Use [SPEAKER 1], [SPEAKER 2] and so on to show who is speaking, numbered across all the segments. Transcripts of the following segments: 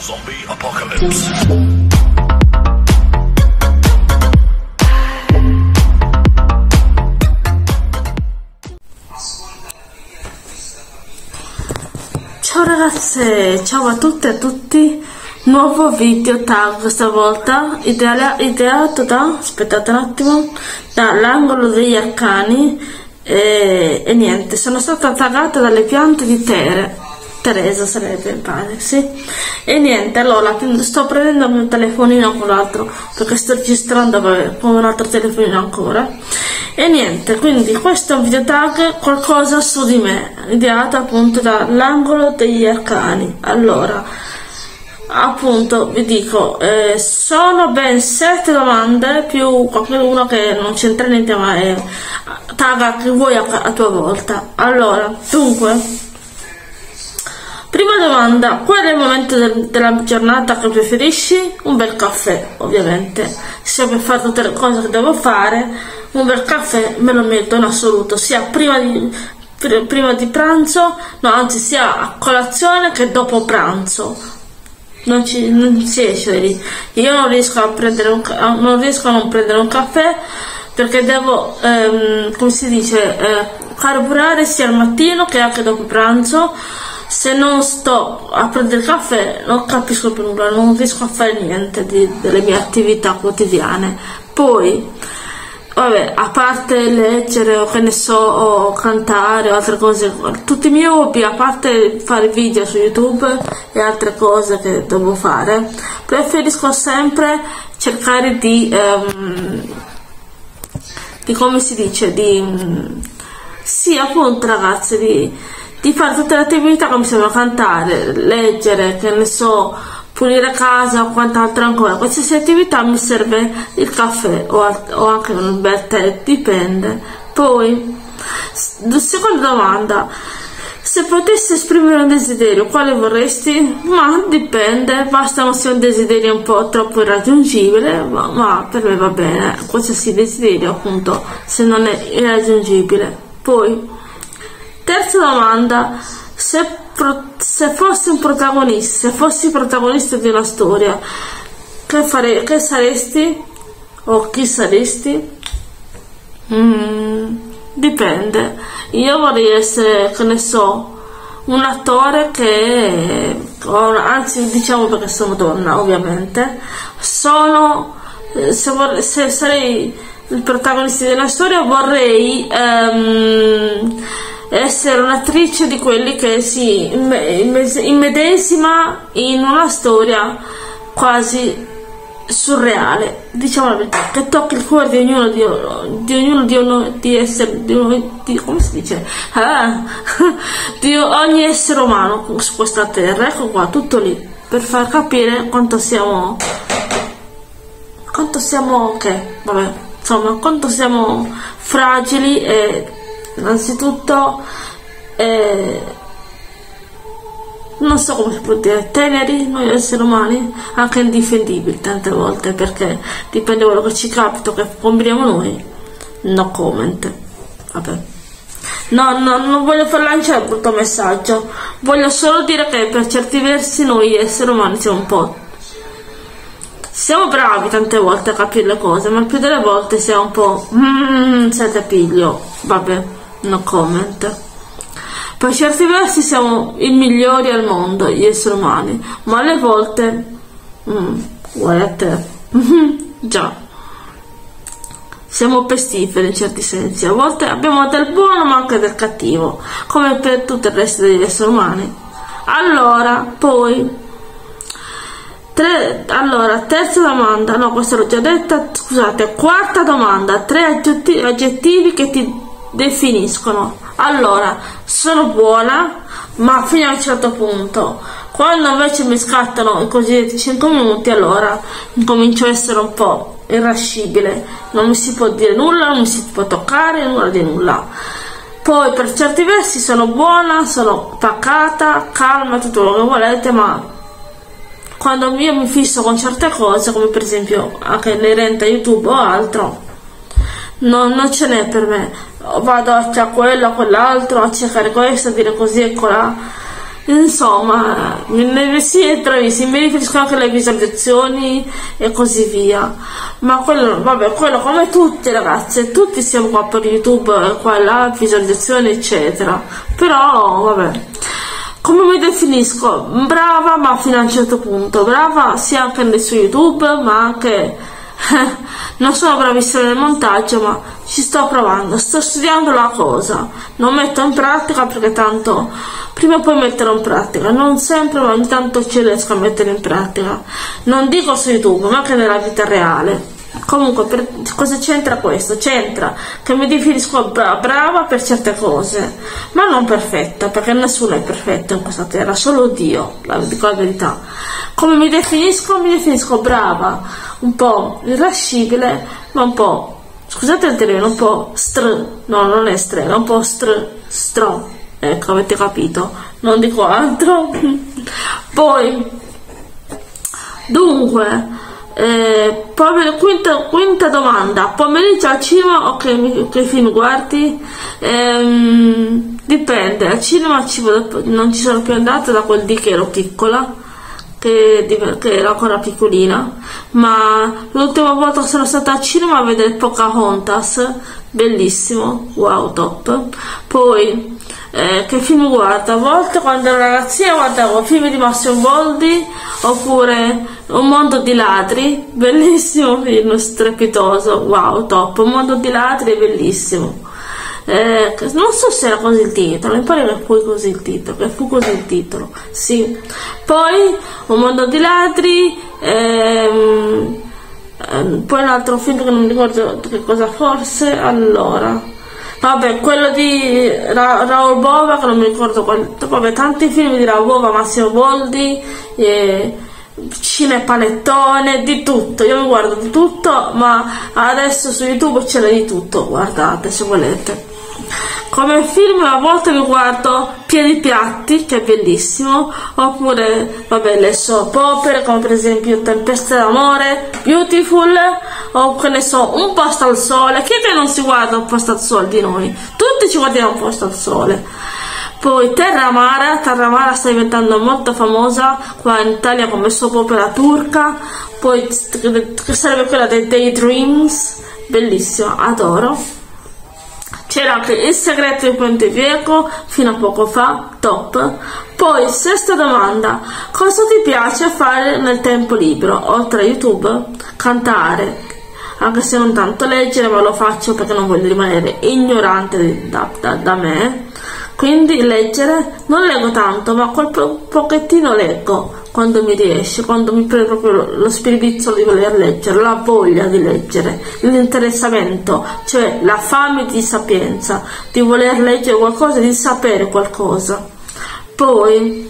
[SPEAKER 1] Zombie Apocalypse.
[SPEAKER 2] Ciao ragazze, ciao a tutte e a tutti, nuovo video tag questa volta, ideato da, aspettate un attimo, dall'angolo degli arcani e niente, sono stata taggata dalle piante di Teresa sarebbe, pare, sì. E niente, allora sto prendendo il mio telefonino con l'altro perché sto registrando con un altro telefonino ancora. E niente, quindi questo è un video tag, qualcosa su di me, ideato appunto dall'angolo degli arcani. Allora, appunto vi dico, sono ben 7 domande più qualcuno che non c'entra niente, ma è tagga che vuoi a tua volta. Allora, dunque, prima domanda: qual è il momento della giornata che preferisci? Un bel caffè, ovviamente. Se per fare tutte le cose che devo fare, un bel caffè me lo metto in assoluto, sia prima di pranzo, no, anzi sia a colazione che dopo pranzo. Non si esce lì. Io non riesco a non prendere un caffè perché devo, come si dice, carburare sia al mattino che anche dopo pranzo. Se non sto a prendere il caffè non capisco più nulla, non riesco a fare niente delle mie attività quotidiane. Poi, vabbè, a parte leggere o che ne so, o cantare o altre cose, tutti i miei hobby, a parte fare video su YouTube e altre cose che devo fare, preferisco sempre cercare di come si dice, sì, appunto ragazzi, di fare tutte le attività come se cantare, leggere, che ne so, pulire casa o quant'altro ancora. Qualsiasi attività mi serve il caffè o anche un bel tè, dipende. Poi, seconda domanda: se potessi esprimere un desiderio, quale vorresti? Ma dipende, basta non sia un desiderio un po' troppo irraggiungibile, ma per me va bene, qualsiasi desiderio appunto, se non è irraggiungibile. Poi, terza domanda: se fossi protagonista di una storia, che saresti? O chi saresti? Dipende. Io vorrei essere, che ne so, un attore anzi, diciamo, perché sono donna ovviamente, se sarei il protagonista di una storia, vorrei essere un'attrice di quelli che si immedesima in una storia quasi surreale, diciamo la verità, che tocchi il cuore di di ogni essere umano su questa terra. Ecco qua, tutto lì, per far capire quanto siamo fragili e innanzitutto non so come si può dire, teneri noi esseri umani, anche indifendibili tante volte, perché dipende da quello che ci capita, che combiniamo noi. No comment. Vabbè, non voglio far lanciare un brutto messaggio, voglio solo dire che per certi versi noi esseri umani siamo bravi tante volte a capire le cose, ma più delle volte siamo un po' senza piglio. Vabbè, no comment. Per certi versi siamo i migliori al mondo, gli esseri umani, ma alle volte guai a te. Già, siamo pestiferi in certi sensi, a volte abbiamo del buono ma anche del cattivo, come per tutto il resto degli esseri umani. Allora, poi terza domanda, no, questa l'ho già detta, scusate. Quarta domanda: 3 aggettivi che ti definiscono. Allora, sono buona, ma fino a un certo punto. Quando invece mi scattano i cosiddetti 5 minuti, allora incomincio a essere un po' irascibile, non mi si può dire nulla, non mi si può toccare, nulla di nulla. Poi per certi versi sono buona, sono pacata, calma, tutto quello che volete, ma quando io mi fisso con certe cose, come per esempio anche inerente a YouTube o altro, non ce n'è per me. Vado a quello, a quell'altro, a cercare questo, a dire così e colà, insomma, sì, è bravissimo, mi riferisco anche alle visualizzazioni e così via. Ma quello, vabbè, quello come tutti ragazze, tutti siamo qua per YouTube, qua e là, visualizzazioni eccetera. Però vabbè, come mi definisco? Brava, ma fino a un certo punto. Brava sia anche su YouTube, ma anche non sono bravissima nel montaggio, ma ci sto provando, sto studiando la cosa, non metto in pratica perché tanto prima o poi metterò in pratica, non sempre, ma ogni tanto ci riesco a mettere in pratica, non dico su YouTube ma anche nella vita reale. Comunque, cosa c'entra questo? C'entra che mi definisco brava per certe cose, ma non perfetta, perché nessuno è perfetto in questa terra, solo Dio, dico la verità. Come mi definisco? Mi definisco brava, un po' irascibile, ma un po', scusate il termine, un po' no, non è strega, un po' ecco, avete capito, non dico altro. Poi, dunque, poi quinta domanda: pomeriggio al cinema o che film guardi? Dipende, al cinema non ci sono più andata da quel dì che ero piccola, che ero ancora piccolina, ma l'ultima volta che sono stata al cinema a vedere Pocahontas, bellissimo, wow, top. Poi che film guardo? A volte quando ero ragazzina guardavo film di Massimo Boldi, oppure Un mondo di ladri, bellissimo film, strepitoso, wow, top. Un mondo di ladri è bellissimo. Non so se era così il titolo, mi pare che fu così il titolo, sì. Poi Un mondo di ladri, poi un altro film che non mi ricordo che cosa fosse, allora, vabbè, quello di Raoul Bova, che non mi ricordo vabbè, tanti film di Raoul Bova, Massimo Boldi, Cinepanettone, di tutto, io mi guardo di tutto, ma adesso su YouTube c'è di tutto, guardate se volete. Come film a volte mi guardo Piedi piatti, che è bellissimo, oppure vabbè le soap opere come per esempio Tempesta d'amore, Beautiful, o che ne so, Un posto al sole. Chi è che non si guarda Un posto al sole di noi? Tutti ci guardiamo Un posto al sole. Poi Terra Amara sta diventando molto famosa qua in Italia come soap opera turca. Poi che sarebbe quella dei Daydreams, bellissima, adoro. C'era anche Il segreto di Ponte Vieco fino a poco fa, top. Poi sesta domanda: cosa ti piace fare nel tempo libero oltre a YouTube? Cantare, anche se non tanto leggere, ma lo faccio perché non voglio rimanere ignorante da me. Quindi leggere, non leggo tanto, ma quel pochettino leggo quando mi riesce, quando mi prende proprio lo spirito di voler leggere, la voglia di leggere, l'interessamento, cioè la fame di sapienza, di voler leggere qualcosa, di sapere qualcosa. Poi,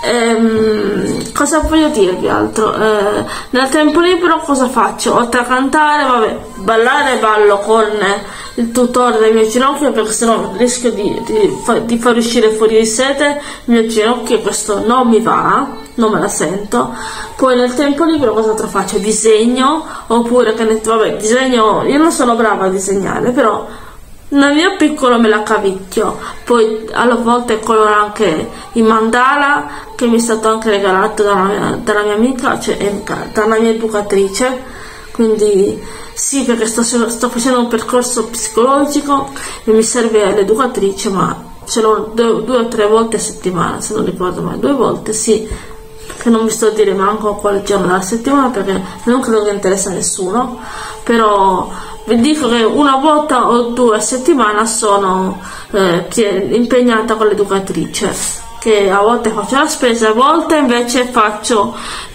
[SPEAKER 2] cosa voglio dirvi altro? Nel tempo libero cosa faccio? Oltre a cantare, vabbè, ballare ballo con il tutore delle mie ginocchia, perché sennò rischio di far uscire fuori di sete il mio ginocchio, e questo non mi va, non me la sento. Poi nel tempo libero cosa altro faccio? Disegno, oppure vabbè, disegno, io non sono brava a disegnare, però nel mio piccolo me la cavicchio. Poi alle volte coloro anche i mandala, che mi è stato anche regalato dalla mia amica, cioè dalla mia educatrice. Quindi sì, perché sto facendo un percorso psicologico e mi serve l'educatrice, ma ce l'ho 2 o 3 volte a settimana, se non ricordo mai, 2 volte, sì, che non vi sto a dire manco quale giorno della settimana, perché non credo che interessa a nessuno, però vi dico che 1 volta o 2 a settimana sono impegnata con l'educatrice, che a volte faccio la spesa, a volte invece faccio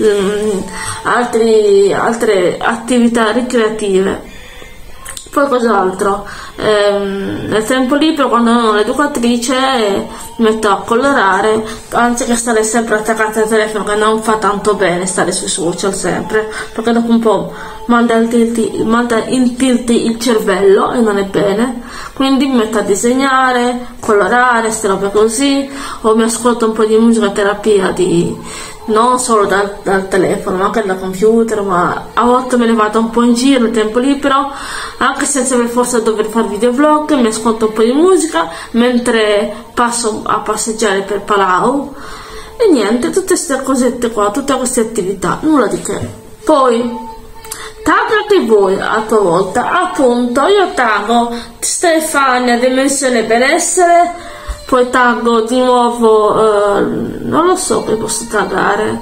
[SPEAKER 2] altre attività ricreative. Poi cos'altro? Nel tempo libero, quando non ho l'educatrice, mi metto a colorare, anziché stare sempre attaccata al telefono, che non fa tanto bene stare sui social sempre, perché dopo un po' manda in tilt il cervello e non è bene. Quindi mi metto a disegnare, colorare, queste robe così, o mi ascolto un po' di musica terapia non solo dal telefono, ma anche dal computer, ma a volte me ne vado un po' in giro nel tempo libero, anche senza per forza dover fare videovlog, mi ascolto un po' di musica mentre passo a passeggiare per Palau, E niente, tutte queste cosette qua, tutte queste attività, nulla di che. Poi taggati voi a tua volta, appunto io taggo Stefania Dimensione Benessere, poi taggo di nuovo, non lo so che posso taggare,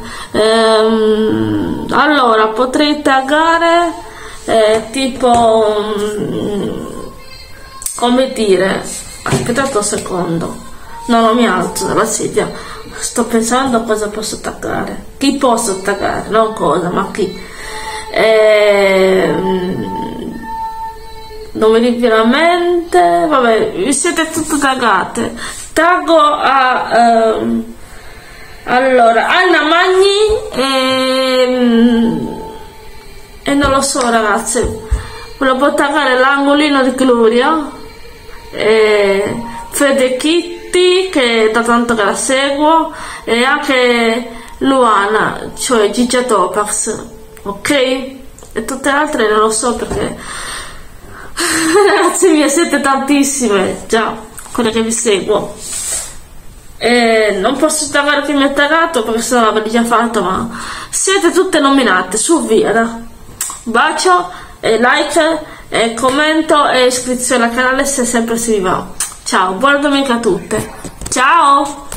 [SPEAKER 2] allora potrei taggare tipo, come dire, aspettate un secondo, no, non mi alzo dalla sedia, sto pensando a cosa posso taggare, chi posso taggare, non cosa, ma chi. Non mi viene a mente, vabbè, vi siete tutte taggate. Taggo a allora Anna Magni e non lo so ragazze, volevo taggare l'angolino di Gloria, Fede Kitty che da tanto che la seguo, e anche Luana, cioè Gigia Topax, ok? E tutte le altre non lo so perché ragazzi mie siete tantissime già quelle che vi seguo, e non posso taggare chi mi ha taggato perché sennò l'avrei già fatto, ma siete tutte nominate, su via, da. Bacio e like e commento e iscrizione al canale se sempre si va. Ciao, buona domenica a tutte, ciao.